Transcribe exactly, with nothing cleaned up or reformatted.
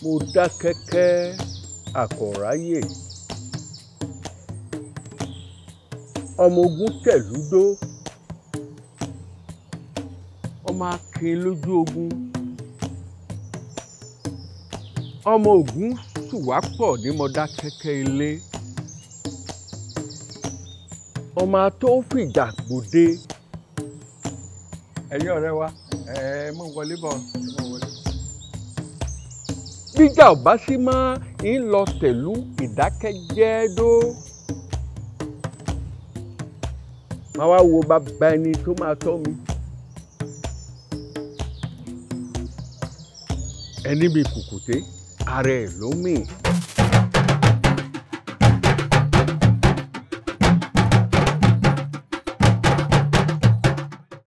Mọdákẹ́kẹ́ àkọ̀ráyè ọmọ ogun tẹ̀lúdó ọmọ akin lójú ogun ọmọ ogun sùwápọ̀ ní Mọdákẹ́kẹ́ ilé ọmọ tó fìjà gbòde. ẹ̀yin ọ̀rẹ́ wa ẹ mú wọlé bọ̀ ẹ mú wọlé. bíjà ọba sí máa ń lọ tẹ̀lú ìdákẹ́jẹ́dó. máa wá wo bàbá ẹni tó máa tọ́ mi. ẹni bíi kùkùté ara ẹ̀ ló mì.